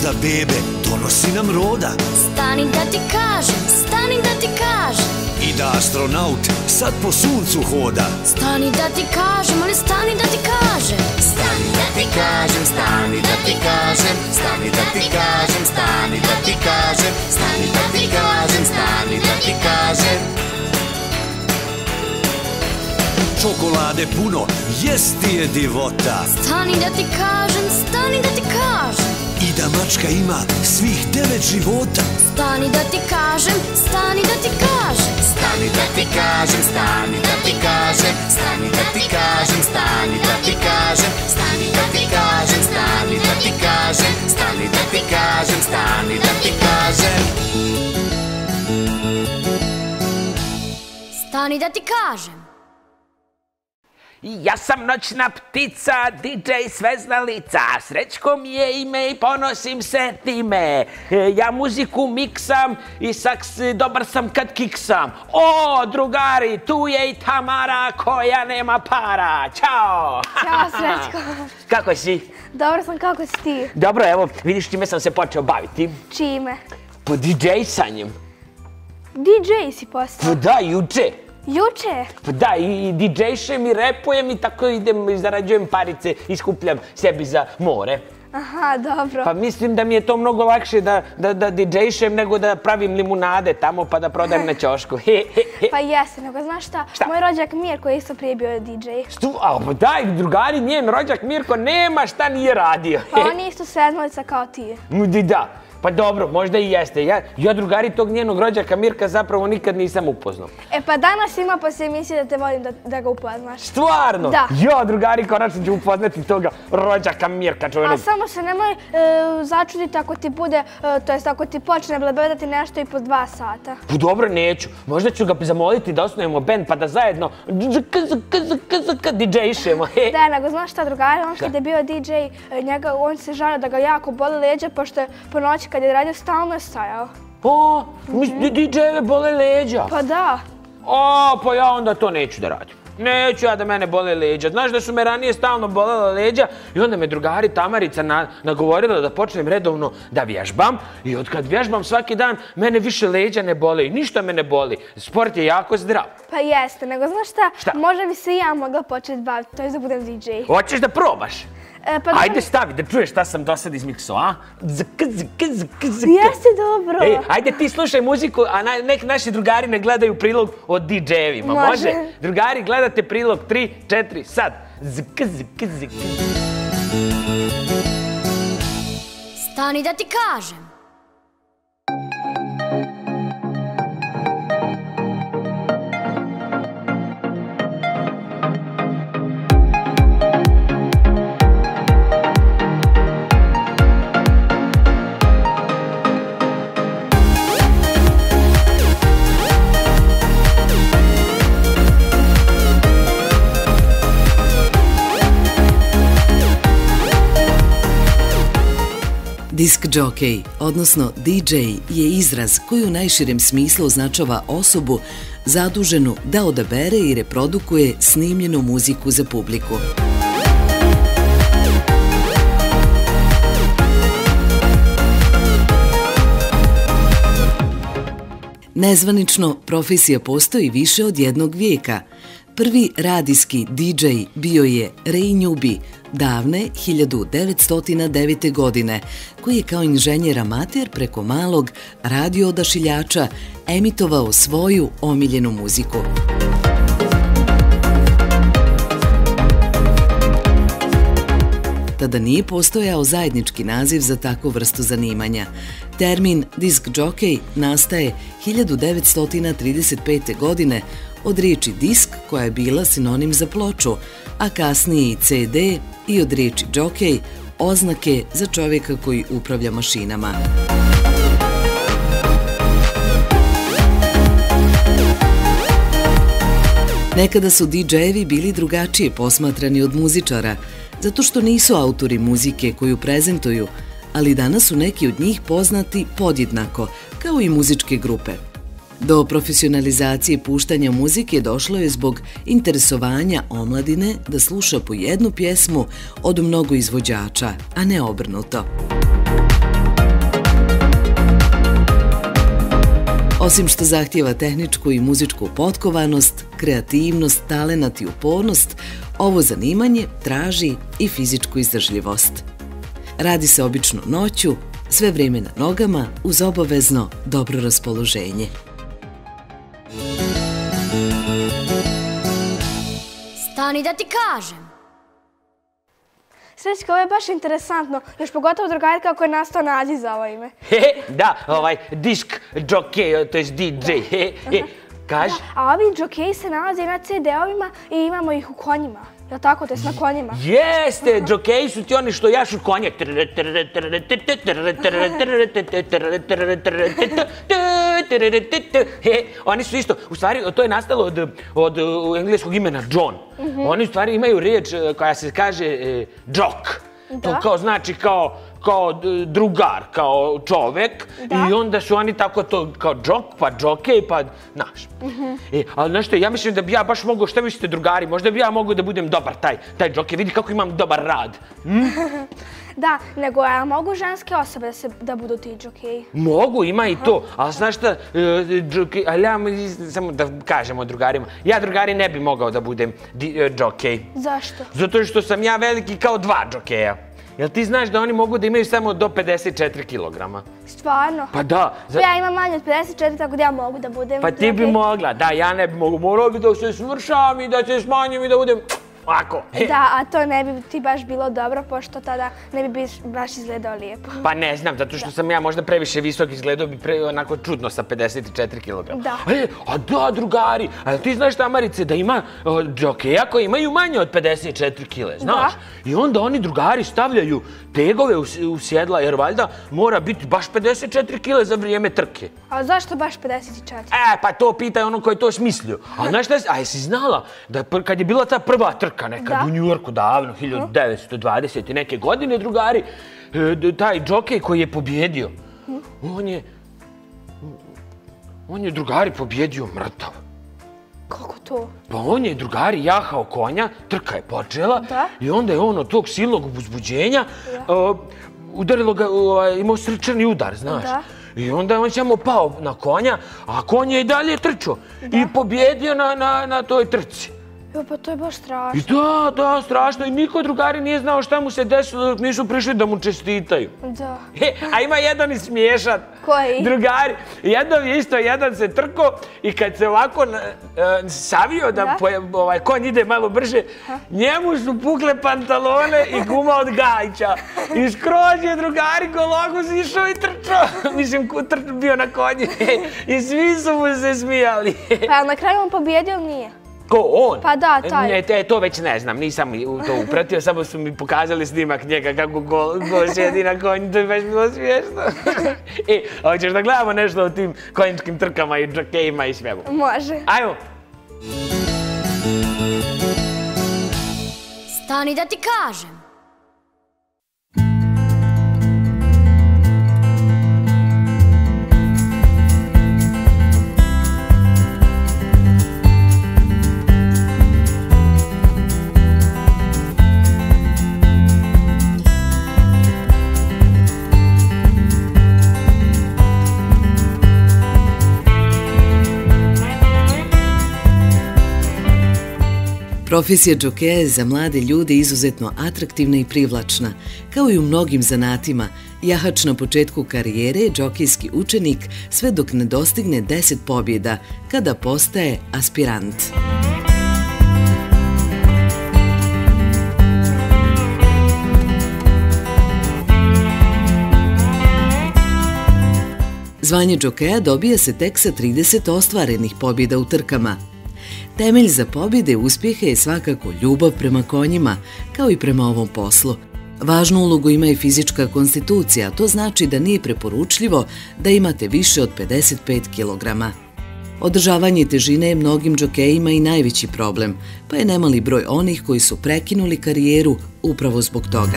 možda bebe, donosi nam roda. Stani da ti kažem, stani da ti kažem. I da astronaut sad po suncu hoda. Stani da ti kažem, ali stani da ti kažem. Stani da ti kažem, stani da ti kažem. Stani da ti kažem, stani da ti kažem. Stani da ti kažem, stani da ti kažem. Čokolade puno, jesti je divota. Stani da ti kažem, stani da ti kažem. I da mačka ima svih 9 života. Stani da ti kažem, stani da ti kažem. Stani da ti kažem, stani da ti kažem. Stani da ti kažem, stani da ti kažem. Stani da ti kažem, stani da ti kažem. Stani da ti kažem, stani da ti kažem. Stani da ti kažem. Ja sam noćna ptica, DJ Sveznalica, Srećko mi je ime i ponosim se time. Ja muziku miksam i dobar sam kad kiksam. O, drugari, tu je i Tamara koja nema para. Ćao! Ćao, Srećko. Kako si? Dobro sam, kako si ti? Dobro, evo, vidiš čime sam se počeo baviti? Čime? Po DJ-sanjem. DJ si postao? Pa da, juče. Juče? Pa da, i DJ-šem i repujem i tako idem i zarađujem parice i skupljam sebi za more. Aha, dobro. Pa mislim da mi je to mnogo lakše da DJ-šem nego da pravim limunade tamo pa da prodajem na ćošku. Pa jeste, nego znaš šta? Moj rođak Mirko je isto prije bio DJ. Pa daj, drugari, njen rođak Mirko nema šta nije radio. Pa on je isto Sveznalica kao ti. Da. Pa dobro, možda i jeste. Ja drugari tog njenog rođaka Mirka zapravo nikad nisam upoznao. E pa danas ima posle emisije da te volim da ga upoznaš. Stvarno? Da. Jo, drugari, konačno ću upoznati toga rođaka Mirka, čuvenog. A samo se nemoj začuditi ako ti bude, to jest ako ti počne blebedati nešto i po 2 sata. Pa dobro, neću. Možda ću ga zamoliti da osnujemo band pa da zajedno DJ-šemo. Da, nego znaš šta, drugari, on kad je bio DJ, on se žalio da ga jako boli leđa, pošto je po noći kad je radio stalno je stajao. O, DJ-eve bole leđa? Pa da. O, pa ja onda to neću da radim. Neću ja da mene bole leđa. Znaš da su me ranije stalno bolela leđa i onda me drugari Tamarica nagovorila da počnem redovno da vježbam i od kad vježbam svaki dan mene više leđa ne bole i ništa me ne boli. Sport je jako zdrav. Pa jeste, nego znaš šta? Možda bi se i ja mogla početi baviti, to je da budem DJ. Hoćeš da probaš? Ajde stavi, da čuješ šta sam do sad izmiksao, a? Jeste dobro. Ej, ajde ti slušaj muziku, a nek naši drugari ne gledaju prilog o DJ-evima, može? Drugari, gledate prilog 3, 4, sad. Stani da ti kažem. Disk jockey, odnosno DJ, je izraz koji u najširem smislu označava osobu zaduženu da odabere i reprodukuje snimljenu muziku za publiku. Nezvanično, profesija postoji više od jednog vijeka. Prvi radijski DJ bio je Ray Newby, davne 1909. godine, koji je kao inženjer amater preko malog radio odašiljača emitovao svoju omiljenu muziku. Tada nije postojao zajednički naziv za takvu vrstu zanimanja. Termin disk jockey nastaje 1935. godine od riječi disk koja je bila sinonim za ploču, a kasnije i CD i od riječi jockey oznake za čovjeka koji upravlja mašinama. Nekada su DJ-evi bili drugačije posmatrani od muzičara, zato što nisu autori muzike koju prezentuju, ali danas su neki od njih poznati podjednako, kao i muzičke grupe. Do profesionalizacije puštanja muzike došlo je zbog interesovanja omladine da sluša po jednu pjesmu od mnogo izvođača, a ne obrnuto. Osim što zahtijeva tehničku i muzičku potkovanost, kreativnost, talenat i upornost, ovo zanimanje traži i fizičku izdržljivost. Radi se obično noću, sve vrijeme na nogama, uz obavezno dobro raspoloženje. Stani da ti kažem. Srećko, ovo je baš interesantno, još pogotovo drugari kako je nastao naziv za ovo ime. Da, disk jockey, to je DJ. Kaži? A ovi džokeji se nalaze na CD-ovima i imamo ih u konjima. Je li tako? To je na konjima. Jeste, džokeji su ti oni što jašu konje. Oni su isto, u stvari, to je nastalo od engleskog imena John. Oni u stvari imaju riječ koja se kaže džok. To kao znači kao drugar, kao čovek. I onda su oni tako to kao džok, pa džokej, pa znaš. Ali znaš što, ja mislim da bi ja baš mogao, šta mislite drugari, možda bi ja mogao da budem dobar taj džokej. Vidi kako imam dobar rad. Da, nego a mogu ženske osobe da budu ti džokeji? Mogu, ima i to. Ali znaš šta, ali ja samo da kažemo drugarima, ja drugari ne bi mogao da budem džokej. Zašto? Zato što sam ja veliki kao 2 džokeja. Jel ti znaš da oni mogu da imaju samo do 54 kilograma? Stvarno? Pa da. Ja imam manje od 54, tako da ja mogu da budem... Pa ti bi mogla, da, ja ne bi mogu. Morao bi da se smršam i da se smanjim i da budem ovako. Da, a to ne bi ti baš bilo dobro, pošto tada ne bi baš izgledao lijepo. Pa ne znam, zato što sam ja možda previše visok, izgledao bi onako čudno sa 54 kilograma. Da. A da, drugari, a ti znaš Tamarice da ima džokeja koji imaju manje od 54 kile, znaš? I onda oni drugari stavljaju tegove u sjedla, jer valjda mora biti baš 54 kile za vrijeme trke. A zašto baš 54? Pa to pitaj ono koji je to smislio. A znaš šta, a jesi znala da kad je bila ta prva trka nekad u Njujorku davno, 1920 i neke godine, drugari, taj džokej koji je pobjedio, on je drugari pobjedio mrtav. Kako to? Pa on je drugari jahao konja, trka je počela i onda je on od tog silnog uzbuđenja udarilo ga, imao srčani udar, znaš. I onda je on samo pao na konja, a konj je i dalje trčao i pobjedio na toj trci. Pa to je baš strašno. Da, strašno. I niko drugari nije znao šta mu se desilo dok nisu prišli da mu čestitaju. Da. A ima jedan i smiješan. Koji? Drugari. Jedan se trko i kad se ovako savio da konj ide malo brže, njemu su pukle pantalone i guma od gajića. I skroz je drugari gologuz išao i trčao. Mislim, bio na konji. I svi su mu se smijali. Pa na kraju on pobjedio ili nije? Ko, on? Pa da, taj. To već ne znam, nisam to upratio, samo su mi pokazali snimak njega kako go sjedi na konju, to je baš bilo smiješno. Hoćeš da gledamo nešto o tim konjičkim trkama i džokejima i svemu? Može. Ajmo! Stani da ti kažem. Profesija džokeja je za mlade ljude izuzetno atraktivna i privlačna. Kao i u mnogim zanatima, jahač na početku karijere je džokejski učenik sve dok ne dostigne 10 pobjeda, kada postaje aspirant. Zvanje džokeja dobija se tek sa 30 ostvarenih pobjeda u trkama. Temelj za pobjede i uspjehe je svakako ljubav prema konjima, kao i prema ovom poslu. Važnu ulogu ima i fizička konstitucija, to znači da nije preporučljivo da imate više od 55 kilograma. Održavanje težine je mnogim džokejima i najveći problem, pa je nemali broj onih koji su prekinuli karijeru upravo zbog toga.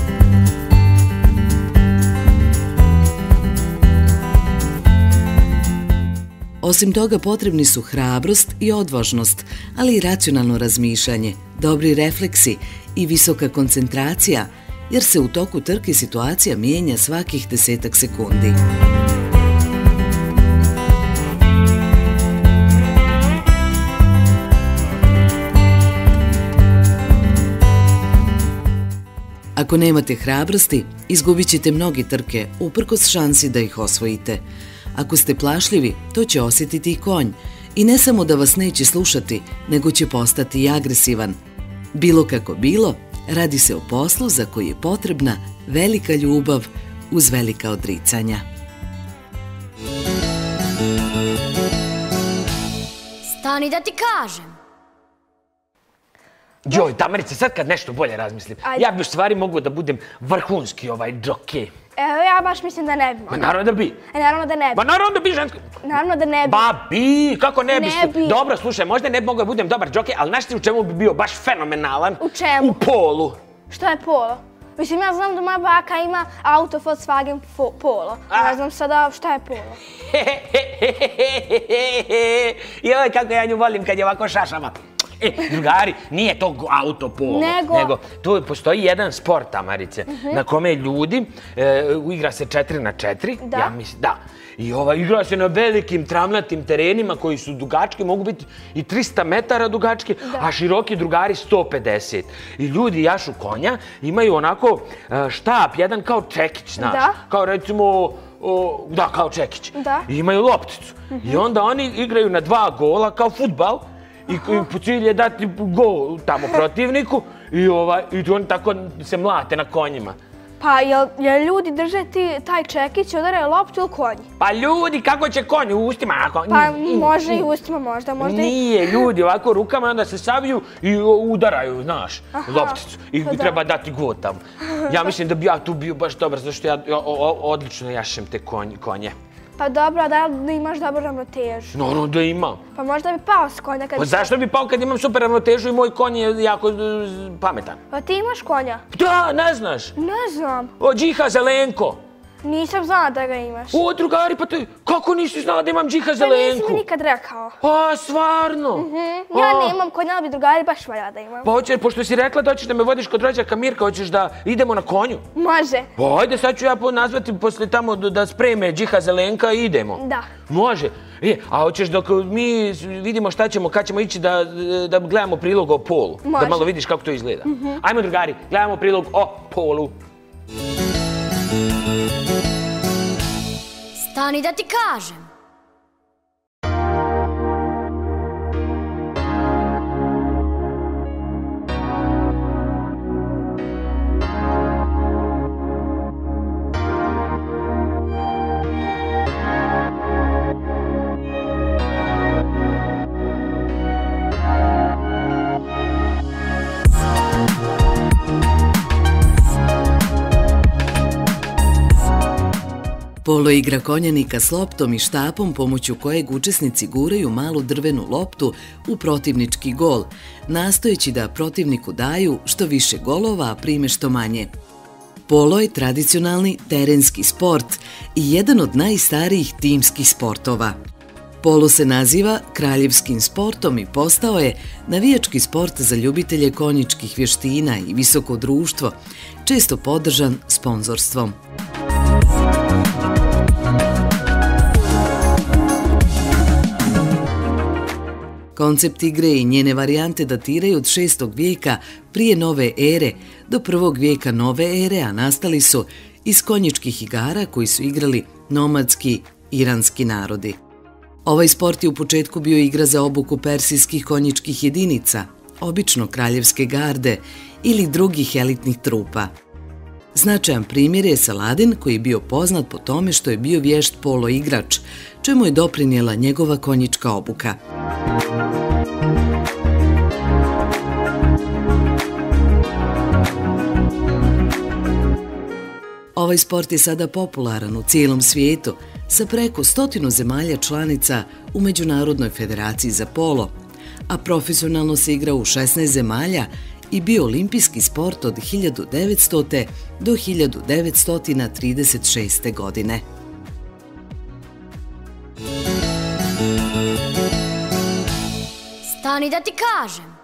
Osim toga potrebni su hrabrost i odvažnost, ali i racionalno razmišljanje, dobri refleksi i visoka koncentracija, jer se u toku trke situacija mijenja svakih 10 sekundi. Ako nemate hrabrosti, izgubit ćete mnogi trke, uprkos šansi da ih osvojite. Ako ste plašljivi, to će osjetiti i konj. I ne samo da vas neće slušati, nego će postati i agresivan. Bilo kako bilo, radi se o poslu za koji je potrebna velika ljubav uz velika odricanja. Stani da ti kažem. Joj, Tamarice, sad kad nešto bolje razmislim, ja bi u stvari mogao da budem vrhunski džokej. Evo, ja baš mislim da ne bi. Ma naravno da bi. Naravno da ne bi. Ma naravno da bi, žensko. Naravno da ne bi. Ba bi, kako ne bi? Ne bi. Dobro, slušaj, možda ne bi mogao da budem dobar džokej, ali znaš ti u čemu bi bio baš fenomenalan? U čemu? U polu. Što je polo? Mislim, ja znam da moja baka ima auto Volkswagen Polo. Ne znam sada šta je polo. Joj, kako ja nju volim kad je ovako šašama. Drugari, nije to auto polo, nego tu postoji jedan sport, Tamarice, na kome ljudi, igra se 4x4, ja mislim, da. I igra se na velikim travnatim terenima koji su dugački, mogu biti i 300 metara dugački, a široki, drugari, 150. I ljudi jašu konja, imaju onako štap, jedan kao čekić, znaš, kao recimo, da, kao čekić. I imaju lopticu. I onda oni igraju na 2 gola kao fudbal, i cilj je dati gol tamo protivniku i oni tako se mlate na konjima. Pa jel ljudi drže taj čekić i udaraju loptu ili konji? Pa ljudi, kako će konj? U ustima? Pa može i u ustima možda. Nije, ljudi ovako rukama onda se saviju i udaraju, znaš, lopticu. I treba dati gol tamo. Ja mislim da bi ja tu bio baš dobar, zato što ja odlično jašem te konje. Pa dobro, da li imaš dobru ravnotežu? Naravno da imam. Pa možda bi pao s konja kad... Pa zašto bi pao kad imam super ravnotežu i moj konj je jako pametan? Pa ti imaš konja? Da, ne znaš? Ne znam. Džiha Zelenko. Nisam znala da ga imaš. O, drugari, pa kako nisi znala da imam Džiha Zelenku? Pa nisi mi nikad rekao. A, stvarno? Ja nemam konja, ali bi drugari baš valja da imam. Pa hoćeš, pošto si rekla da hoćeš da me vodiš kod rođaka Mirka, hoćeš da idemo na konju? Može. Pa ajde, sad ću ja nazvati posle tamo da spreme Džiha Zelenka i idemo. Da. Može. A hoćeš dok mi vidimo šta ćemo, kad ćemo ići da gledamo prilog o polu? Može. Da malo vidiš kako to izgleda. Ajmo, drugari, gledamo prilog o polu. Stani da ti kažem. Polo igra konjanika s loptom i štapom pomoću kojeg učesnici guraju malu drvenu loptu u protivnički gol, nastojeći da protivniku daju što više golova, a prime što manje. Polo je tradicionalni terenski sport i jedan od najstarijih timskih sportova. Polo se naziva kraljevskim sportom i postao je navijački sport za ljubitelje konjičkih vještina i visoko društvo, često podržan sponzorstvom. Koncept igre i njene varijante datiraju od 6. vijeka prije nove ere do 1. vijeka nove ere, a nastali su iz konjičkih igara koji su igrali nomadski iranski narodi. Ovaj sport je u početku bio igra za obuku persijskih konjičkih jedinica, obično kraljevske garde ili drugih elitnih trupa. Značajan primjer je Saladin, koji je bio poznat po tome što je bio vješt polo igrač, čemu je doprinijela njegova konjička obuka. Ovaj sport je sada popularan u cijelom svijetu, sa preko 100 zemalja članica u Međunarodnoj federaciji za polo, a profesionalno se igra u 16 zemalja i bio olimpijski sport od 1900. do 1936. godine. Stani da ti kažem.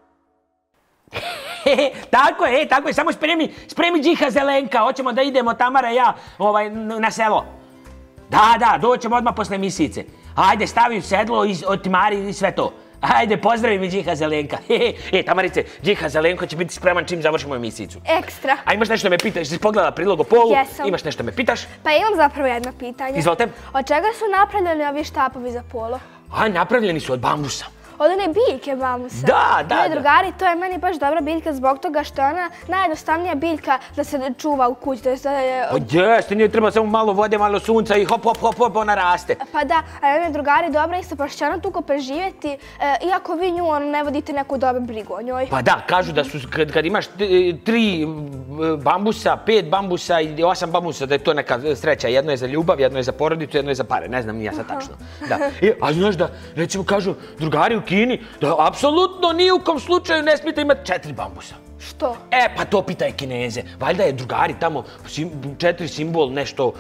Tako je, samo spremi Džiha Zelenka, hoćemo da idemo Tamara i ja na selo. Da, doćemo odmah posle misice. Ajde, stavi sedlo, otimari i sve to. Ajde, pozdravi mi Điha Zelenka. Tamarice, Điha Zelenko će biti spreman čim završimo emisiju. Ekstra. A imaš nešto me pitaš? Si pogledala prilog o polu? Jesam. Imaš nešto me pitaš? Pa imam zapravo jedno pitanje. Izvolite. Od čega su napravljeni ovi štapovi za polo? Napravljeni su od bambusa. Od one biljke bambusa. Da. Moji drugari, to je meni baš dobra biljka zbog toga što je ona najjednostavnija biljka da se čuva u kući. Jeste, nije treba samo malo vode, malo sunca i hop, ona raste. Pa da, a moji drugari dobra isto, pošto će ona tuko preživjeti, iako vi nju ne vodite neku dobru brigu o njoj. Pa da, kažu da su, kad imaš 3 bambusa, 5 bambusa i 8 bambusa, da je to neka sreća. Jedno je za ljubav, jedno je za porodicu, jedno je za pare. Ne znam, nije sad tačno. A znaš da, recimo, kažu drugari u Kini da apsolutno ni u kom slučaju ne smijete imati 4 bambusa. Što? Pa to pitaj Kineze. Valjda je drugari tamo 4 simbol nešto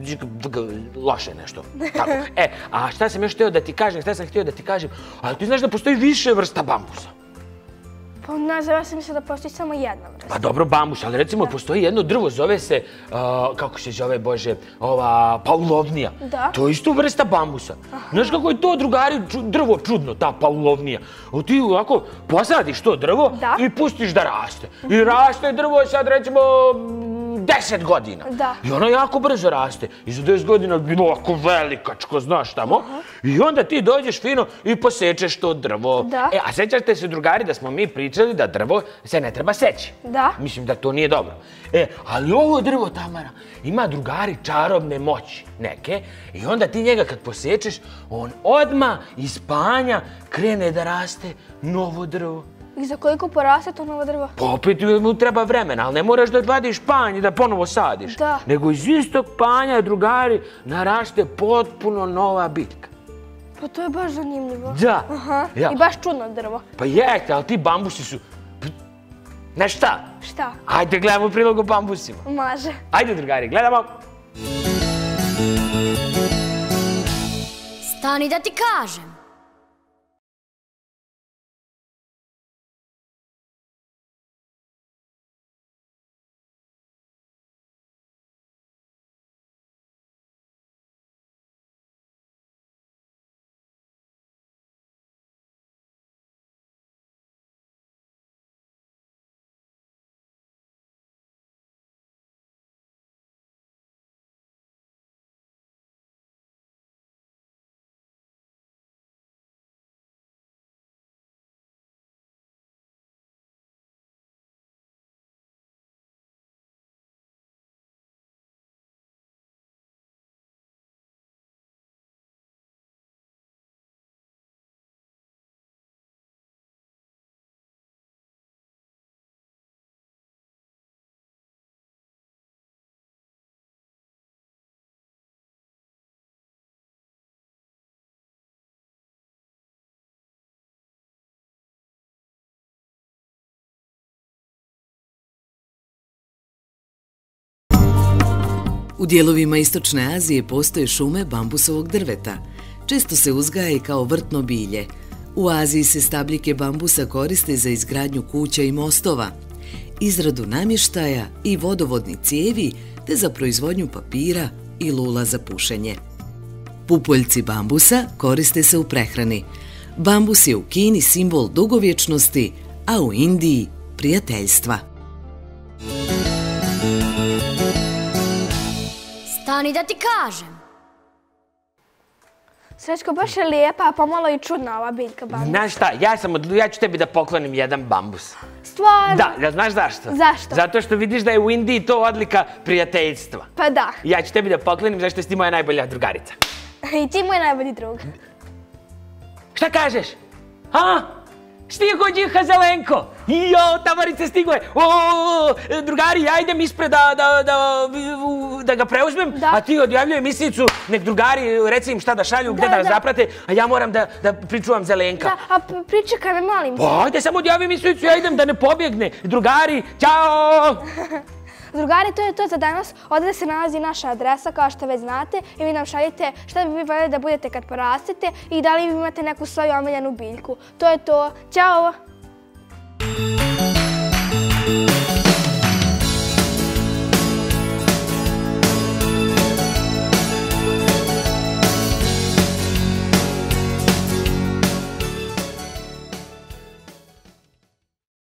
loše nešto. Tako. A šta sam još htio da ti kažem, ali ti znaš da postoji više vrsta bambusa. Pa ne znam, ja sam mislila da postoji samo jedna vrsta. Pa dobro, bambus, ali recimo postoji jedno drvo, zove se, kako se zove, Bože, ova paulovnija. Da. To je isto vrsta bambusa. Znaš kako je to, drugari, drvo čudno, ta paulovnija. Ti ovako posadiš to drvo i pustiš da raste. I raste drvo sad recimo 10 godina. I ono jako brzo raste. I za 10 godina je ovako velikačko, znaš tamo. I onda ti dođeš fino i posečeš to drvo. A sećate se, drugari, da smo mi pričali da drvo se ne treba seći. Da. Mislim da to nije dobro. Ali ovo drvo, Tamara, ima, drugari, čarobne moći neke. I onda ti njega kad posečeš, on odmah iz panja krene da raste novo drvo. I za koliko poraste to novo drvo? Pa opet mu treba vremena, ali ne moraš da vadiš panj i da ponovo sadiš. Da. Nego iz istog panja, drugari, naraste potpuno nova biljka. Pa to je baš zanimljivo. Da. I baš čudno drvo. Pa jeste, ali ti bambusi su... Znaš šta? Šta? Ajde, gledamo prilog o bambusima. Može. Ajde, drugari, gledamo. Stani da ti kažem. U dijelovima Istočne Azije postoje šume bambusovog drveta. Često se uzgaja i kao vrtno bilje. U Aziji se stabljike bambusa koriste za izgradnju kuća i mostova, izradu namještaja i vodovodni cijevi, te za proizvodnju papira i lula za pušenje. Pupoljci bambusa koriste se u prehrani. Bambus je u Kini simbol dugovječnosti, a u Indiji prijateljstva. Stani da ti kažem. Srećko, baš je lijepa, a pomalo i čudna ova biljka bambusa. Znaš šta, ja ću tebi da poklonim jedan bambus. Stvarno? Da, znaš zašto? Zašto? Zato što vidiš da je u Indiji to odlika prijateljstva. Pa da. Ja ću tebi da poklonim zašto si ti moja najbolja drugarica. I ti moj najbolji drug. Šta kažeš? Stigo Điha Zelenko! Jo, Tamarice, stigo je! Drugari, ja idem ispred da ga preuzmem, a ti odjavljuj emisiju, nek drugari, reci im šta da šalju, gde da zaprate, a ja moram da pričuvam Zelenka. Da, a pričekaj me, molim. Pa, ajde, samo odjavi emisiju, ja idem da ne pobjegne. Drugari, ćao! Drugari, to je to za danas. Ovdje se nalazi naša adresa, kao što već znate, i vi nam šaljite šta bi vi voljeli da budete kad porastete i da li vi imate neku svoju omiljenu biljku. To je to. Ćao!